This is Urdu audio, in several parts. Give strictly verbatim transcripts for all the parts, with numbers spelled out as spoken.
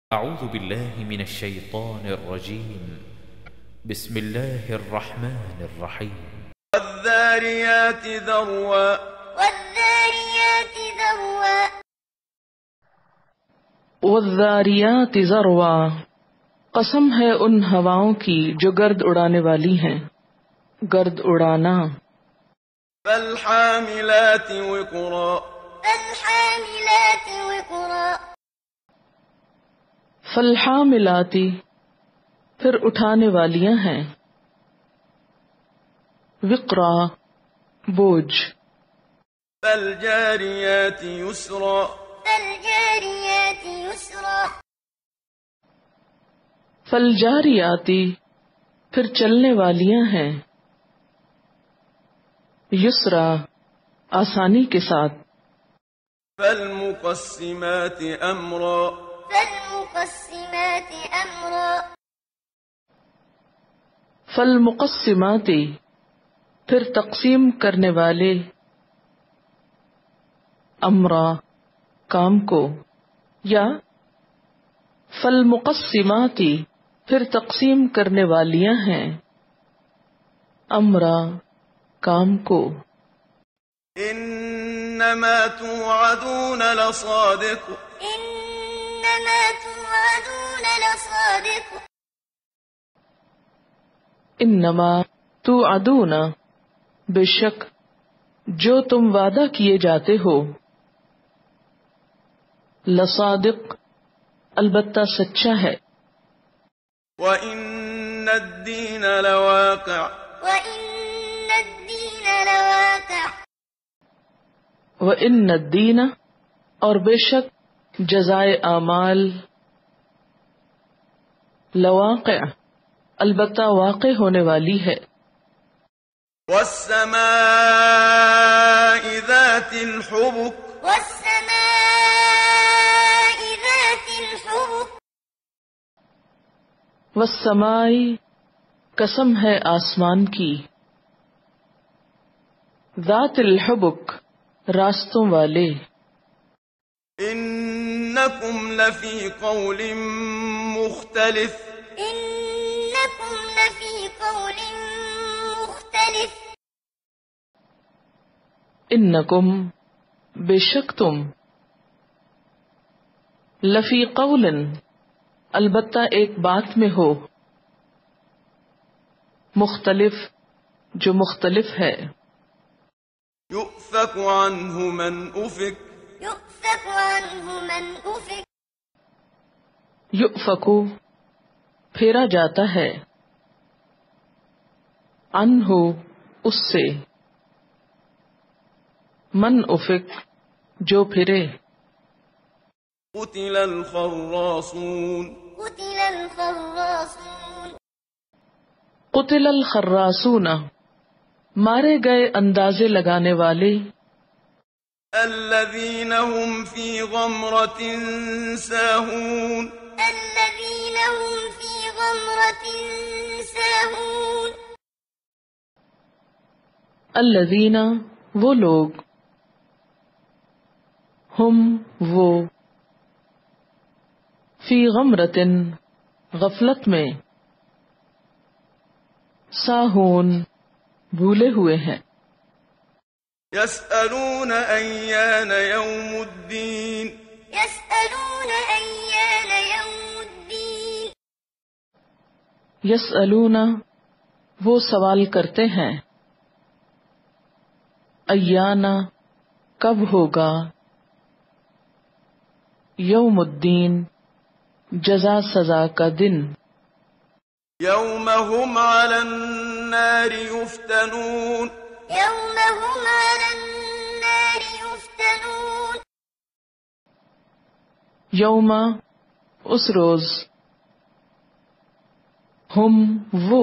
أعوذ بالله من الشيطان الرجيم بسم الله الرحمن الرحيم والذاريات ذروا والذاريات ذروا والذاريات ذروا قسم ہے ان ہواؤں کی جو گرد اڑانے والی ہیں، گرد اڑانا۔ فالحاملات وقرا فالحاملات وقرا فالحاملاتی پھر اٹھانے والیاں ہیں، وقرا بوجھ۔ فالجاريات يسرا فالجاريات يسرا فالجاریاتی پھر چلنے والیاں ہیں، یسرا آسانی کے ساتھ۔ فالمقسمات امرا فالمقسمات امرا فالمقسماتی پھر تقسیم کرنے والے، امرا کام کو، یا فالمقسماتی پھر تقسیم کرنے والیاں ہیں، امرا کام کو۔ انما توعدون لصادق انما توعدون لصادق انما توعدون بے شک جو تم وعدہ کیے جاتے ہو، لصادق البتہ سچا ہے۔ وَإِنَّ الدِّينَ لَوَاقِعٌ وَإِنَّ الدِّينَ لَوَاقِعٌ وَإِنَّ الدِّينَ اور بے شک جزائے اعمال، لواقع البتہ واقع ہونے والی ہے۔ وَالسَّمَاءِ ذَاتِ الْحُبُكِ والسماء ذات الحبك والسمائی قسم ہے آسمان کی، ذات الحبک راستوں والے۔ إِنَّكُمْ لَفِي قَوْلٍ مُخْتَلِفٍ إنكم لفي قول مختلف انکم بے شک تم، لفی قول البتہ ایک بات میں ہو، مختلف جو مختلف ہے۔ يُؤْفَكُ عَنْهُ مَنْ أُفِكَ يؤفك عنه من أفك یؤفکو پھیرا جاتا ہے، عنہ اس سے، من افک جو پھرے۔ قُتِلَ الْخَرَّاصُونَ قتل الخراصون قتل الخراصون مارے گئے اندازے لگانے والے، الَّذِينَ هُمْ فِي غَمْرَةٍ سَاهُونَ الذين هم في غمرة ساهون الذین وہ لوگ، ہم وہ، فی غمرۃ غفلت میں، ساہون بھولے ہوئے ہیں۔ يَسْأَلُونَ أَيَّانَ يَوْمُ الدِّينِ يسألون أيان يوم الدين یسألون وہ سوال کرتے ہیں، ایانا کب ہوگا، یوم الدین جزا سزا کا دن۔ يَوْمَ هُمْ عَلَى النَّارِ يُفْتَنُونَ يوم هم على النار يفتنون یوم اس روز، ہم وہ،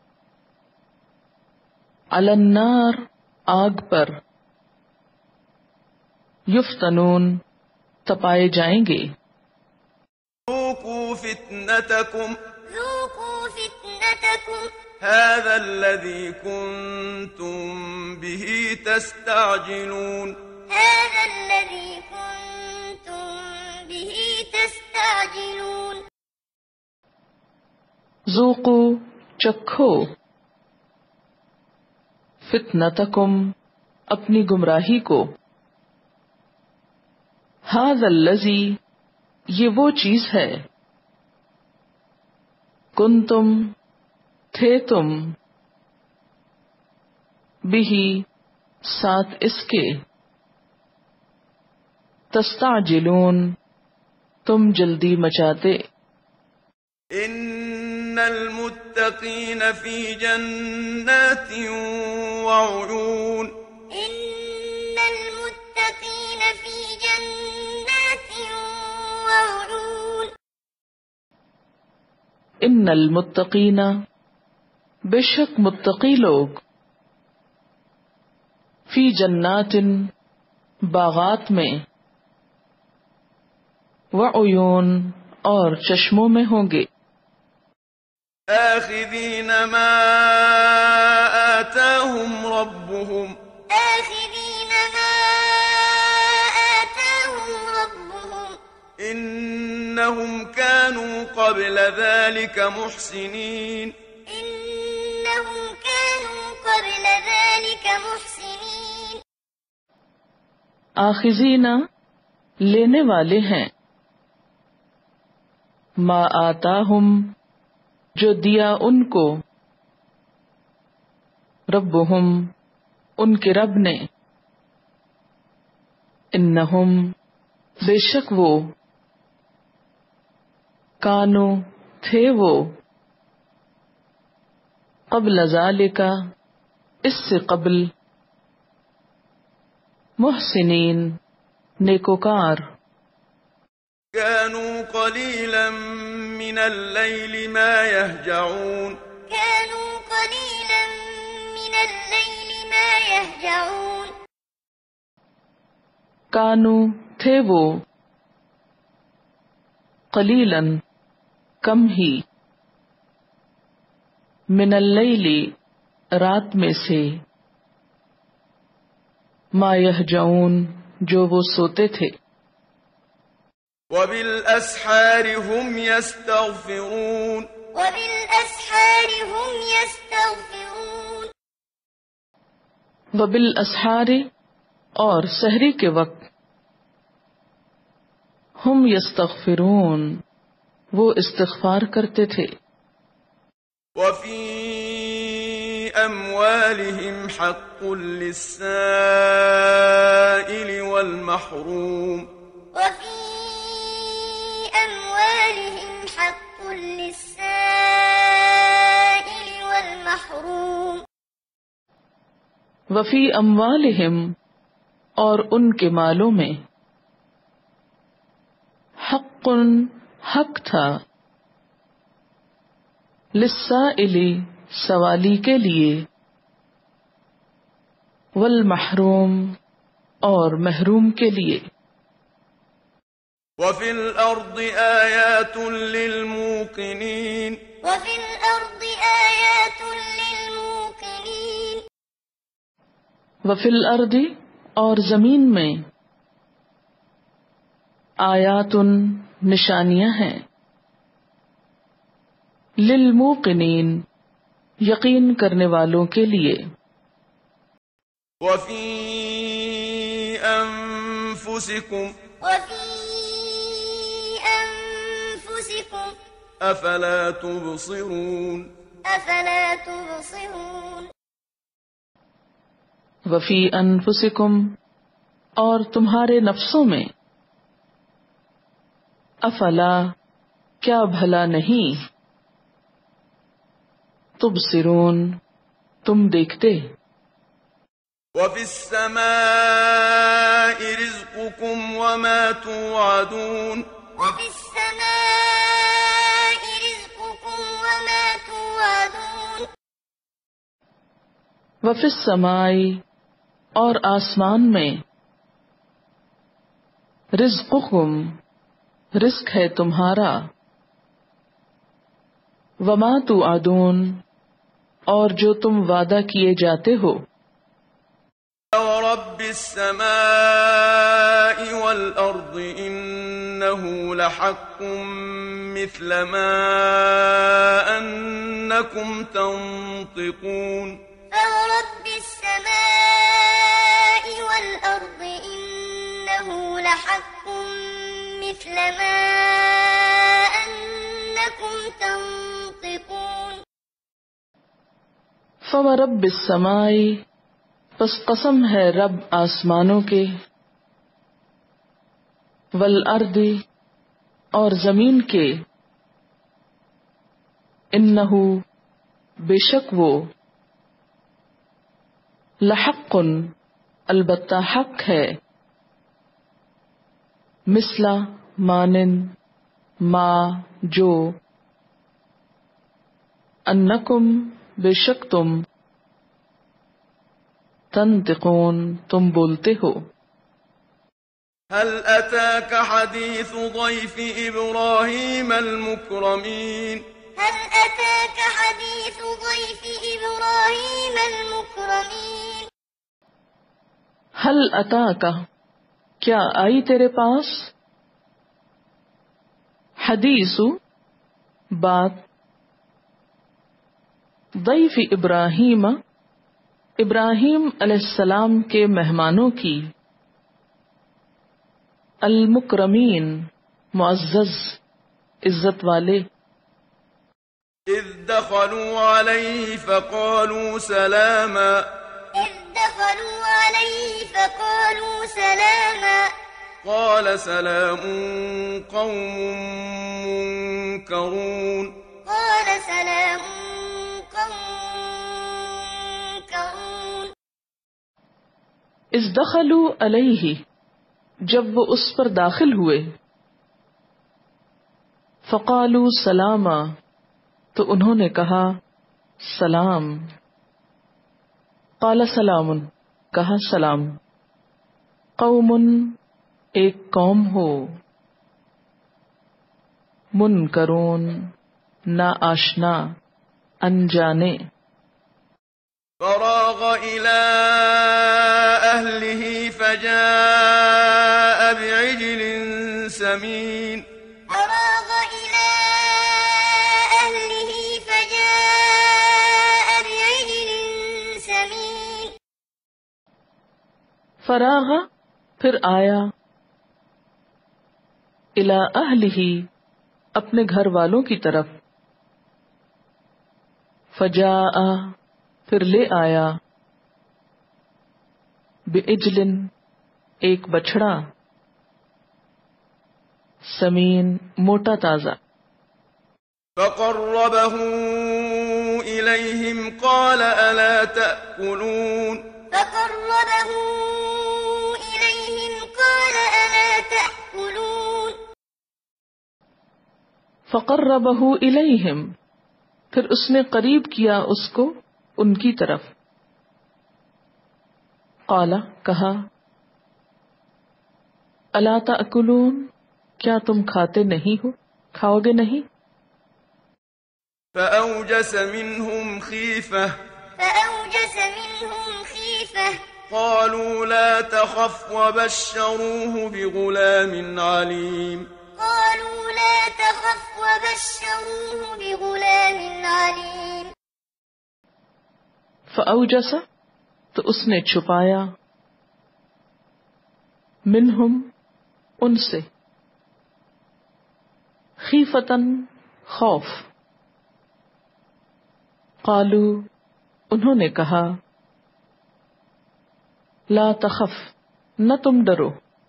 علی النار آگ پر، یفتنون تپائے جائیں گے۔ ذُوقُوا فِتْنَتَكُمْ ذوقوا فتنتكم هَذَا الَّذِي كُنتُم بِهِ تَسْتَعْجِلُونَ هذا الذي كنتم به تستعجلون ذوقو چکھو، فتنتکم اپنی گمراہی کو، ھذا الذی یہ وہ چیز ہے، کنتم تھے تم، بہی ساتھ اس کے، تستعجلون تم جلدی مچاتے، ان المتقین فی جنات وعیون إن المتقين في جنات وعيون ان المتقین بے شک متقی لوگ، فی جنات باغات میں، وعیون اور چشموں میں ہوں گے، آخذین ما آتاهم ربهم آخذين ما آتاهم ربهم إنهم كانوا قبل ذلك محسنين إنهم كانوا قبل ذلك محسنين آخذین لینے والے ہیں، ما آتاہم جو دیا ان کو، ربہم ان کے رب نے، انہم بے شک وہ، کانو تھے وہ، قبل ذالک اس سے قبل، محسنین نیکوکار، كانوا قليلا من الليل ما يهجعون كانوا قليلا من الليل ما يهجعون کانو تھے وہ، قلیلاً کم ہی، من اللیل رات میں سے، ما یہجعون جو وہ سوتے تھے، وبالأسحار هم يستغفرون وبالأسحار هم يستغفرون وبالاسحار اور سحری کے وقت، ہم یستغفرون وہ استغفار کرتے تھے، وفي أموالهم حق للسائل والمحروم وفي أموالهم حق للسائل والمحروم وفی اموالہم اور ان کے مالوں میں، حق حق تھا، للسائل سوالی کے لیے، والمحروم اور محروم کے لیے، وفي الأرض آيات للموقنين وفي الأرض آيات للموقنين وفی الارض اور زمین میں، آیات نشانیاں ہیں، للموقنین یقین کرنے والوں کے لیے، وفي أنفسكم وفي أنفسكم أفلا تبصرون أفلا تبصرون وفی انفسکم اور تمہارے نفسوں میں، افلا کیا بھلا نہیں، تبصرون تم دیکھتے، وفي السماء رزقكم وما توعدون وفي السماء رزقكم وما توعدون وفی السماء اور آسمان میں، رزقکم رزق ہے تمہارا، وما توعدون اور جو تم وعدہ کیے جاتے ہو، ورب السماء والأرض إنه إنه لحق مثل ما أنكم تنطقون فورب السماء والأرض إنه لحق مثل ما أنكم تنطقون فورب السماء، پس قسم ہے رب آسمانوں کے، والارض اور زمین کے، انہ بے شک وہ، لحق البتہ حق ہے، مثل مانند ما جو، انکم بے شک تم، تنطقون تم بولتے ہو۔ هل أتاك حديث ضيف إبراهيم المكرمين هل أتاك حديث ضيف إبراهيم المكرمين حل اتاک، کیا آئی تیرے پاس، حدیث بات، ضیف ابراہیم ابراہیم علیہ السلام کے مہمانوں کی، المکرمین معزز عزت والے، إذ دخلوا عليه فقالوا سلاما إذ دخلوا عليه فقالوا سلاما قال سلام قوم منكرون قال سلام قوم منكرون اذ دخلوا علیہ، جب وہ اس پر داخل ہوئے، فقالوا سلاما، تو انہوں نے کہا سلام، قال سلام، کہا سلام، قوم ایک قوم ہو، منکرون نا آشنا، انجانے، فراغ إلى أهله فجاء بعجل سمين فراغ إلى أهله فجاء بعجل سمين فراغ پھر آیا، الی اہلہ اپنے گھر والوں کی طرف، فجاء پھر لے آیا، بعجل ایک بچڑا، سمین موٹا تازہ، فقربه إليهم قال ألا تأكلون فقربه إليهم قال ألا تأكلون فقربہ الیہم پھر اس نے قریب کیا اس کو ان کی طرف، قال کہا، الا تأکلون کیا تم کھاتے نہیں ہو، کھاؤ گے نہیں، فأوجس منهم خيفة فأوجس منهم خيفة قالوا لا تخف وبشروه بغلام عليم قالوا لا تخف وبشروه بغلام عليم فأوجس تو اس نے چھپایا، منہم ان سے، خیفتن خوف، قالو انہوں نے کہا، لا تخف نہ تم ڈرو،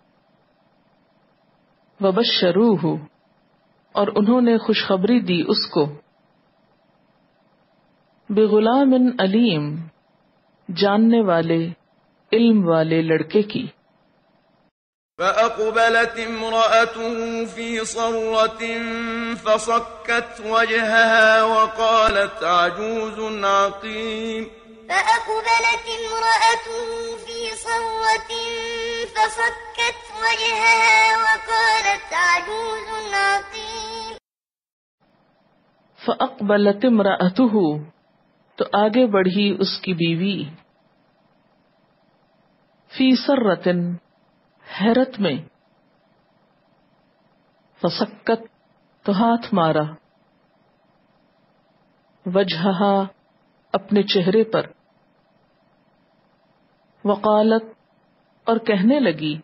وبشروہ اور انہوں نے خوشخبری دی اس کو، بغلام علیم جاننے والے علم والے لڑکے کی، فأقبلت امرأته في صرة فصكت وجهها وقالت عجوز عقيم فأقبلت امرأته في صرة فصكت وجهها وقالت عجوز عقيم فأقبلت امرأته تو آگے بڑھی اس کی بیوی، فی سرۃ حیرت میں، فسکت تو ہاتھ مارا، وجہہا اپنے چہرے پر، وقالت اور کہنے لگی،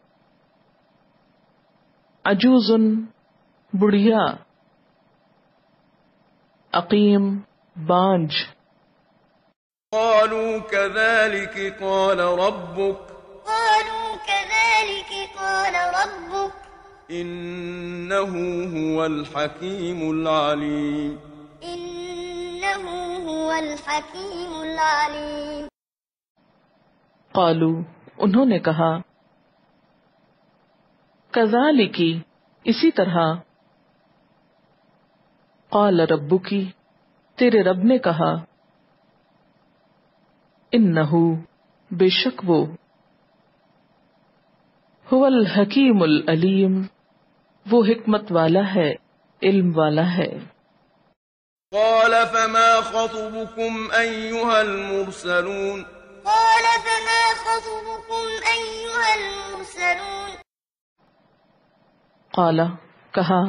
عجوزن بڑھیا، عقیم بانج۔ قالوا كذلك قال ربك قالوا كذلك قال ربك إنه هو الحكيم العليم إنه هو الحكيم العليم۔ قالوا انہوں نے کہا، کذالکی اسی طرح، قال ربکی تیرے رب نے کہا، انہو بے شک وہ، هو الحکیم العلیم وہ حکمت والا ہے، علم والا ہے۔ قال فما خطبكم أيها المرسلون قال فما خطبكم أيها المرسلون قال کہا،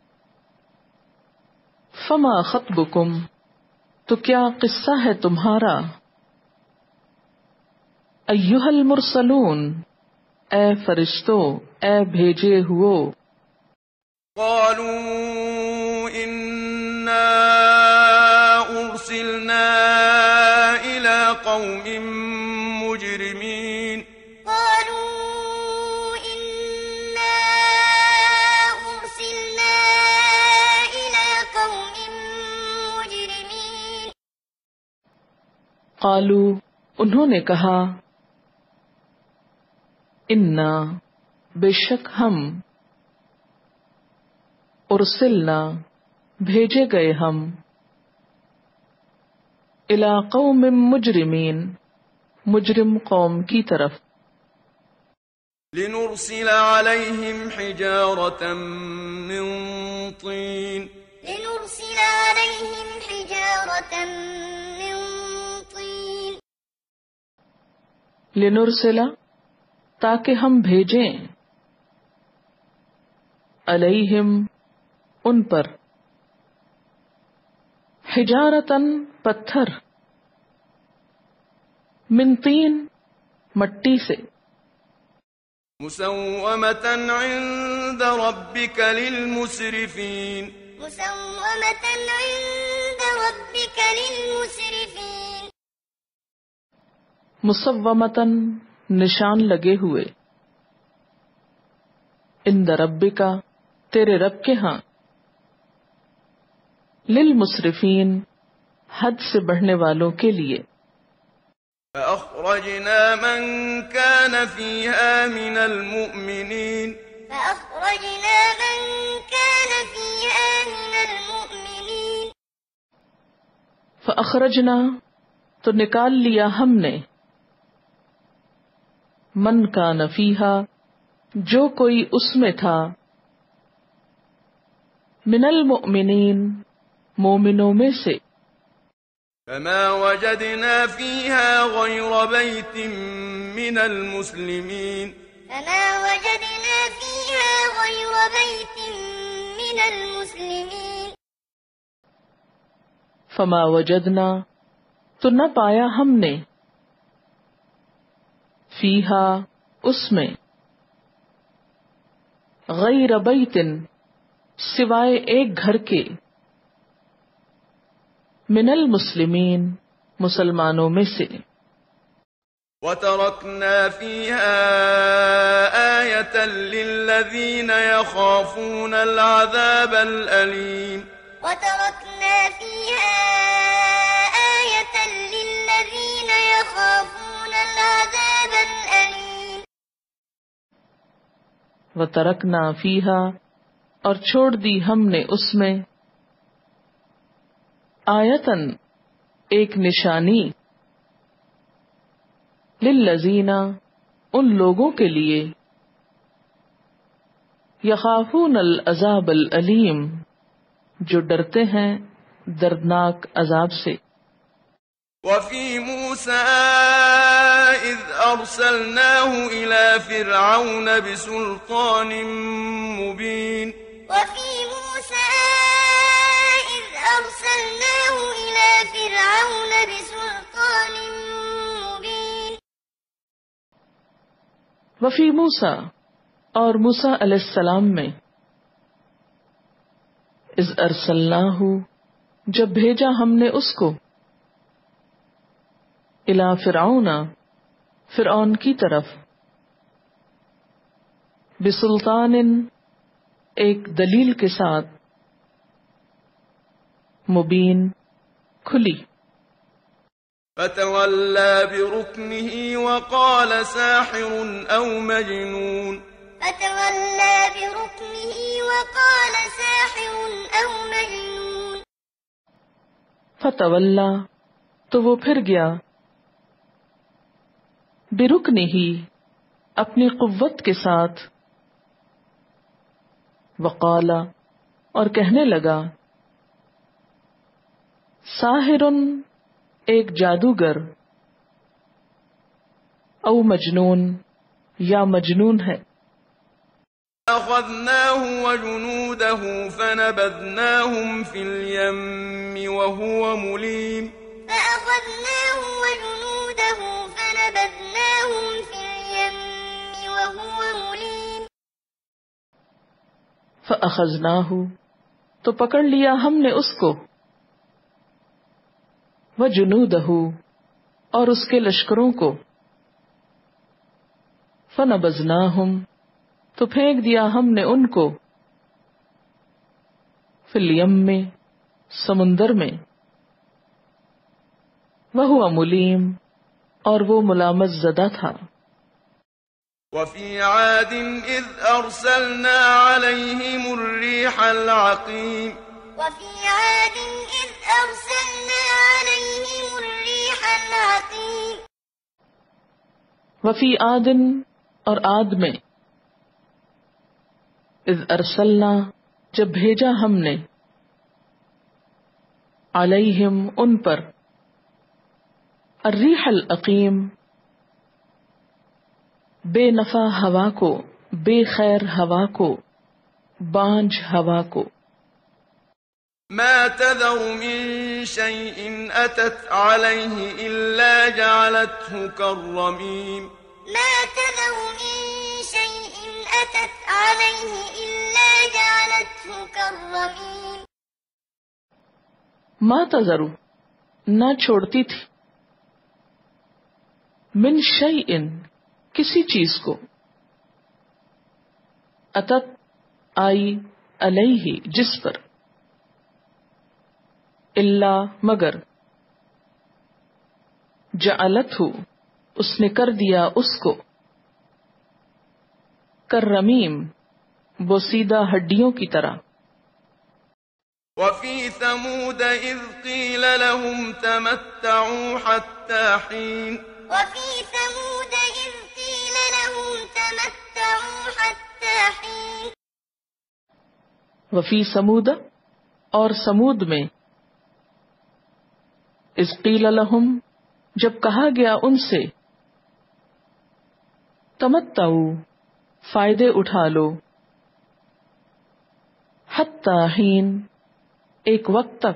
فما خطبکم تو کیا قصہ ہے تمہارا، ایھا المرسلون اے فرشتو، اے بھیجے ہوئو، قالوا إنا أرسلنا إلى قوم مجرمين قالوا إنا أرسلنا إلى قوم مجرمين قالوا انہوں نے کہا، انا بے شک ہم، ارسلنا بھیجے گئے ہم، الی قوم مجرمین مجرم قوم کی طرف، لنرسل عليهم حجارة من طين لنرسل عليهم حجارة من طين لنرسلا تاکہ ہم بھیجیں، علیہم ان پر، حجارتن پتھر، من طین مٹی سے، مسومة عند ربك للمسرفين مسومة عند ربك للمسرفين مسومتن نشان لگے ہوئے، عند ربک تیرے رب کے ہاں، للمسرفین حد سے بڑھنے والوں کے لیے، فأخرجنا من كان فيها من المؤمنين فأخرجنا من كان فيها من المؤمنين فأخرجنا تو نکال لیا ہم نے، من کان فیہا جو کوئی اس میں تھا، من المؤمنین مومنوں میں سے، فما وجدنا فيها غير بيت من المسلمين فما وجدنا فيها غير بيت من المسلمين فما وجدنا تو نہ پایا ہم نے، فیہا اس میں، غیر بیت سوائے ایک گھر کے، من المسلمین مسلمانوں میں سے، وتركنا فيها آية للذين يخافون العذاب الأليم وتركنا فيها آية للذين يخافون العذاب الأليم وترکنا فیہا اور چھوڑ دی ہم نے اس میں، آیتن ایک نشانی، للذین ان لوگوں کے لیے، یخافون العذاب العلیم جو ڈرتے ہیں دردناک عذاب سے۔ وفي موسى إذ أرسلناه إلى فرعون بسلطان مبين وفي موسى إذ أرسلناه إلى فرعون بسلطان مبين وفی موسیٰ اور موسیٰ علیہ السلام میں اذ ارسلناہ جب بھیجا ہم نے اس کو الی فرعون فرعون کی طرف بسلطان ایک دلیل کے ساتھ مبین کھلی فتولى بركنه وقال ساحر أو مجنون فتولى بركنه وقال ساحر أو مجنون فتولى تو وہ پھر گیا برکنہ ہی اپنی قوت کے ساتھ وقال اور کہنے لگا ساحر ایک جادوگر او مجنون یا مجنون ہے أخذناه وجنوده فنبذناهم في اليم وهو مليم فأخذناه وجنوده فنبذناهم في اليم وهو مليم فأخذناه تو پکڑ لیا ہم نے اس کو وجنودہ اور اس کے لشکروں کو فنبذناہم تو پھینک دیا ہم نے ان کو فی الیم میں سمندر میں وہو ملیم اور وہ ملامت زدہ تھا وفي عاد إذ أرسلنا عليهم الريح العقيم وفي عاد إذ أرسلنا عليهم الريح العقيم وفی عادن اور عاد میں اذ ارسلنا جب بھیجا ہم نے علیہم ان پر الریح العقیم بے نفع ہوا کو بے خیر ہوا کو بانجھ ہوا کو ما تذر من شيء أتت عليه إلا جعلته كالرميم ما تذر من شيء أتت عليه إلا جعلته كالرميم ما تذر نہ چھوڑتی تھی من شیء کسی چیز کو اتت آئی علیہ جس پر الا مگر جعلتہ اس نے کر دیا اس کو کررمیم بوسیدہ ہڈیوں کی طرح وفي ثمود إذ قيل لهم تمتعوا حتى حين وفي ثمود إذ قيل لهم تمتعوا حتى حين وفی سمود اور سمود میں اذ قیل لہم جب کہا گیا ان سے تمتعوا فائدے اٹھا لو حتی حین ایک وقت تک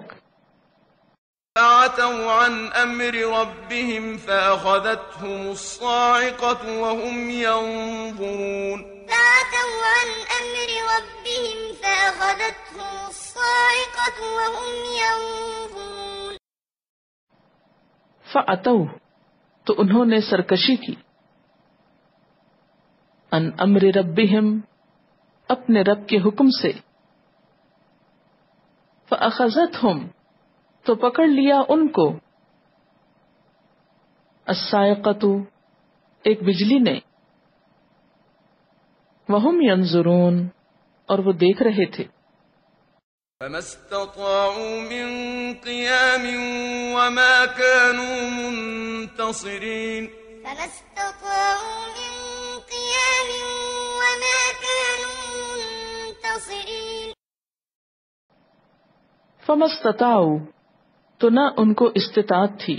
فعتوا عن أمر ربهم فأخذتهم الصاعقة وهم ينظرون فعتوا عن أمر ربهم فأخذتهم الصاعقة وهم ينظرون فعتوا تو انہوں نے سرکشی کی ان امر ربهم اپنے رب کے حکم سے فأخذتهم تو پکڑ لیا ان کو الصاعقۃ ایک بجلی نے وہم ینظرون اور وہ دیکھ رہے تھے فما استطاعوا من قيام وما كانوا منتصرين فما استطاعوا من قيام وما كانوا منتصرين فما استطاعوا تو نہ ان کو استطاعت تھی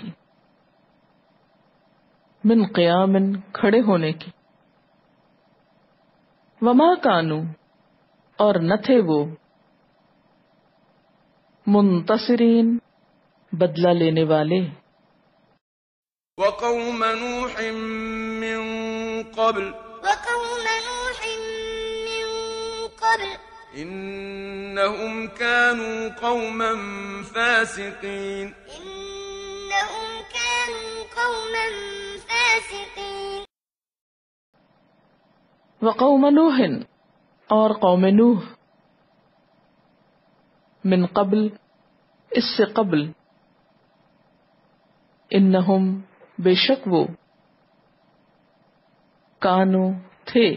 من قیام کھڑے ہونے کی وما کانو اور نہ تھے وہ منتصرین بدلہ لینے والے. وقوم نوح من قبل وقوم نوح من قبل إنهم كانوا قوما فاسقين إنهم كانوا قوما فاسقين. وقوم نوح اور قوم نوح من قبل اس سے قبل انہم بے شک وہ کانو تھے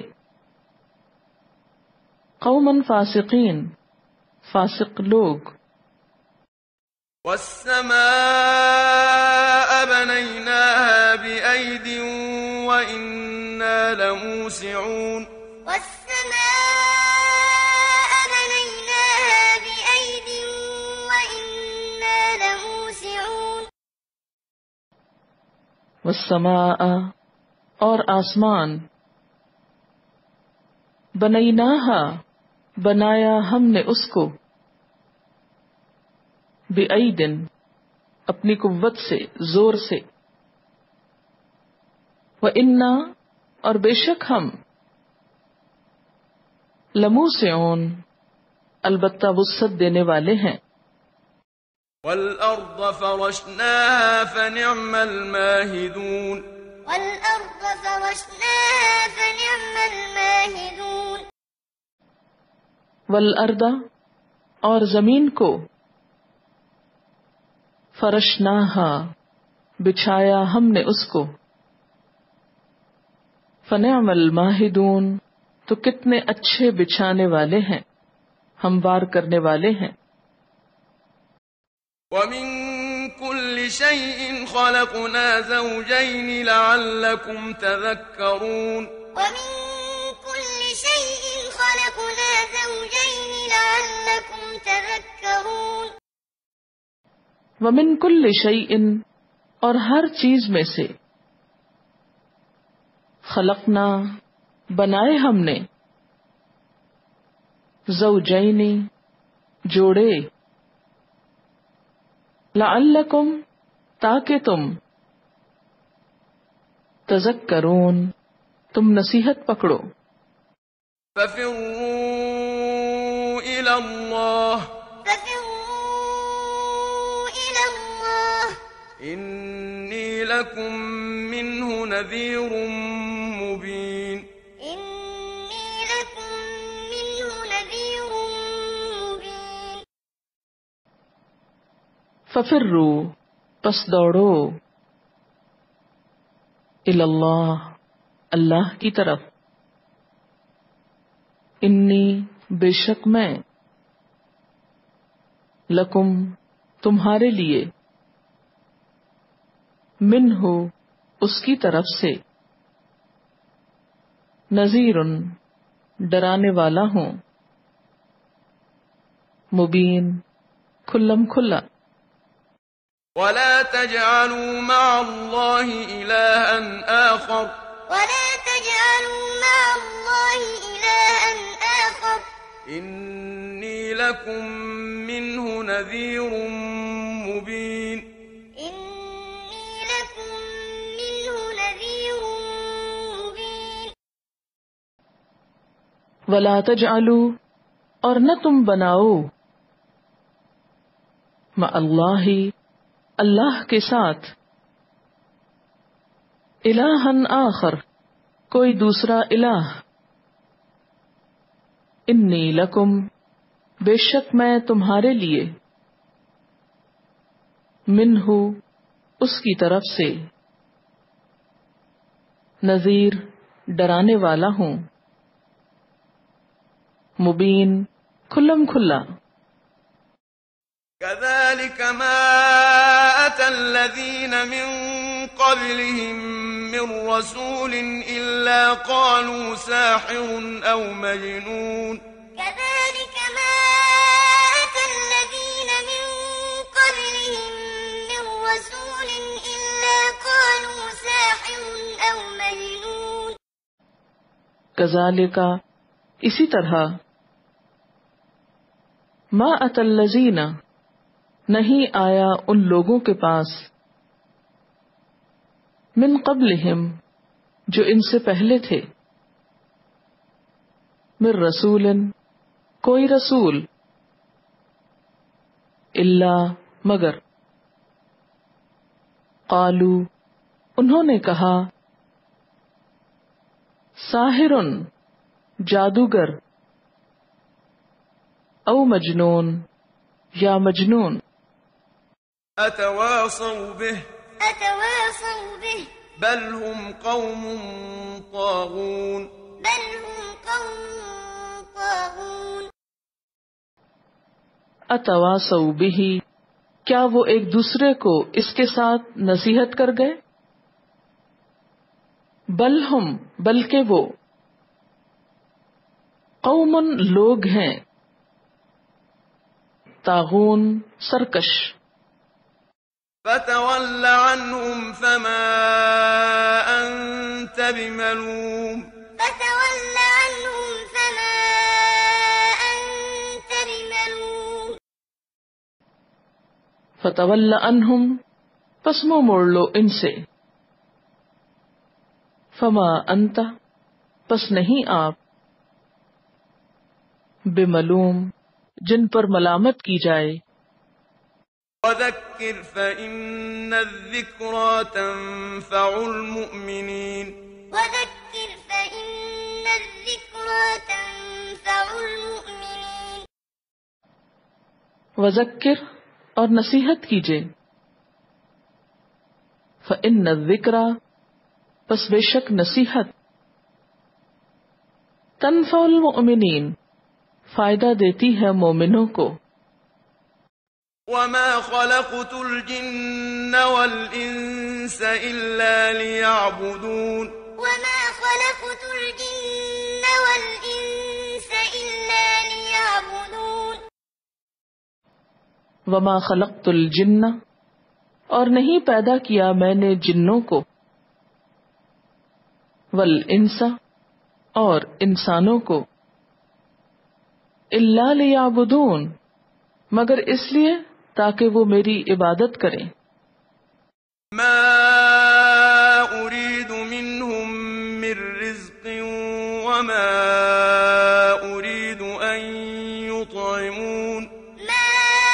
قومن فاسقین فاسق لوگ. والسماء بنيناها بأيد وإنا لموسعون والسماء بنيناها بأيد وإنا لموسعون. والسماء اور آسمان بنیناہا بنایا ہم نے اس کو بِأَيْدٍ اپنی قوت سے زور سے. وَإِنَّا اور بے شک ہم لَمُوسِعُونَ البتہ وسعت دینے والے ہیں. والأرض فرشناها فنعم الماهدون والأرض فرشناها فنعم الماهدون. والارض اور زمین کو فرشناہا بچھایا ہم نے اس کو فنعم الماہدون تو کتنے اچھے بچھانے والے ہیں ہموار کرنے والے ہیں. ومن كل شيء خلقنا زوجين لعلكم تذكرون ومن كل شيء خلقنا زوجين لعلكم تذكرون. ومن کل شیء اور ہر چیز میں سے خلقنا بنائے ہم نے زوجین جوڑے لعلکم تاکہ تم تذکرون تم نصیحت پکڑو. ففروا إلى الله ففروا إلى الله إني لكم منه نذير مبين إني لكم منه نذير مبين. ففروا پس دوڑو الی اللہ اللہ کی طرف. انی بے شک میں لکم تمہارے لیے منہ اس کی طرف سے نذیر ڈرانے والا ہوں مبین کھلم کھلا. ولا تجعلوا مع الله إلها آخر ولا تجعلوا مع الله إلها آخر إني لكم منه نذير مبين إني لكم منه نذير مبين. ولا تجعلوا اور نہ تم بناؤ مع اللہ اللہ کے ساتھ الہن آخر کوئی دوسرا الہ. انی لکم بے شک میں تمہارے لیے منہ اس کی طرف سے نذیر ڈرانے والا ہوں مبین کھلم کھلا. كذلك ما أتى الذين من قبلهم من رسول إلا قالوا ساحر أو مجنون كذلك ما أتى الذين من قبلهم من رسول إلا قالوا ساحر أو مجنون. کذالک اسی طرح ما أتى الذین نہیں آیا ان لوگوں کے پاس من قبلہم جو ان سے پہلے تھے من رسول کوئی رسول الا مگر قالو انہوں نے کہا ساحر جادوگر او مجنون یا مجنون أتواصوا به أتواصوا به بل هم قوم طاغون بل هم قوم طاغون اتواصوا به کیا وہ ایک دوسرے کو اس کے ساتھ نصیحت کر گئے؟ بل ہم بلکہ وہ قوم لوگ ہیں طاغون سرکش فتول عنهم فما أنت بملوم فتول عنهم فما أنت بملوم فتول عنہم پس منہ موڑ لو ان سے فما انت پس نہیں آپ بملوم جن پر ملامت کی جائے وذكر فإن الذكرى تنفع المؤمنين وذكر فإن الذكرى تنفع المؤمنين وذکر اور نصیحت کیجئے فإن الذکرى پس بے شک نصیحت تنفع المؤمنین فائدہ دیتی ہے مومنوں کو وما خلقت الجن والإنس إلا ليعبدون وما خلقت الجن والإنس إلا ليعبدون وما خلقت الجن اور نہیں پیدا کیا میں نے جنوں کو والانس اور انسانوں کو الا لیعبدون مگر اس لیے تاکہ وہ میری عبادت کریں ما أريد منهم من رزق وما أريد أن يطعمون ما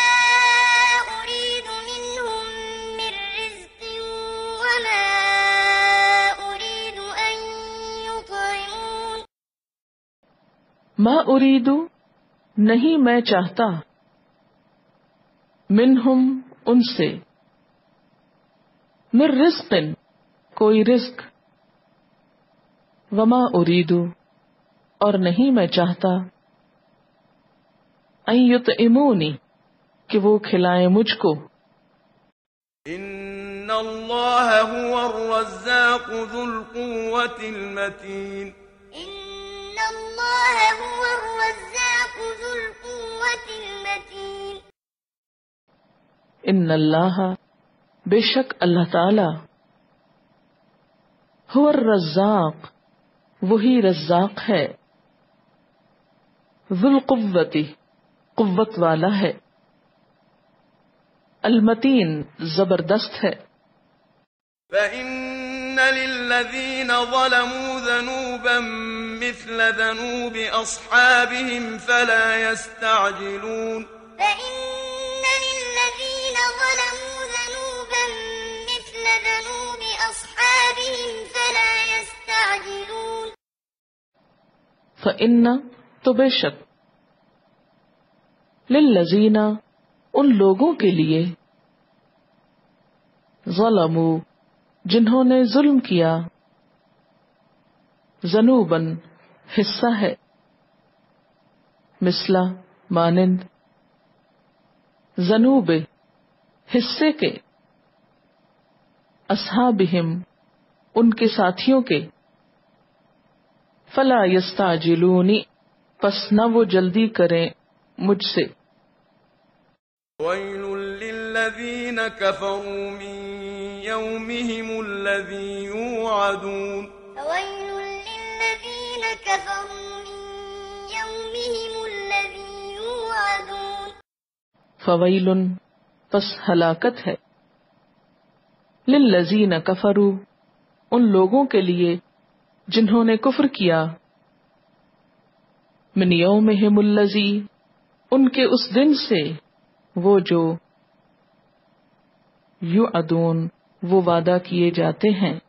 أريد منهم من رزق وما أريد أن يطعمون ما اريد نہیں میں چاہتا منہم ان سے من رزق کوئی رزق وما اريد اور نہیں میں چاہتا ان یطعمونی کہ وہ کھلائیں مجھ کو ان اللہ هو الرزاق ذو القوة المتین إن الله هو الرزاق ذو القوة المتين ان اللہ بے شک اللہ تعالی هو الرزاق وہی رزاق ہے ذو القوة قوت والا ہے المتین زبردست ہے فإن للذين ظلموا ذنوبا مثل ذنوب أصحابهم فلا يستعجلون فإن للذين ظلموا ذنوبا مثل ذنوب أصحابهم فلا يستعجلون فإن تو بے شک للذین ان لوگوں کے لیے ظلموا جنہوں نے ظلم کیا ذنوباً حصہ ہے مثلا مانند ذنوب حصے کے اصحابہم ان کے ساتھیوں کے فلا یستعجلونی پس نہ وہ جلدی کریں مجھ سے ويل للذين كفروا من يومهم الذي يوعدون ويل للذين كفروا من يومهم الذي يوعدون فویل پس ہلاکت ہے، للذین کفروا ان لوگوں کے لیے جنہوں نے کفر کیا، من یومہم الذی ان کے اس دن سے وہ جو یوعدون وہ وعدہ کیے جاتے ہیں،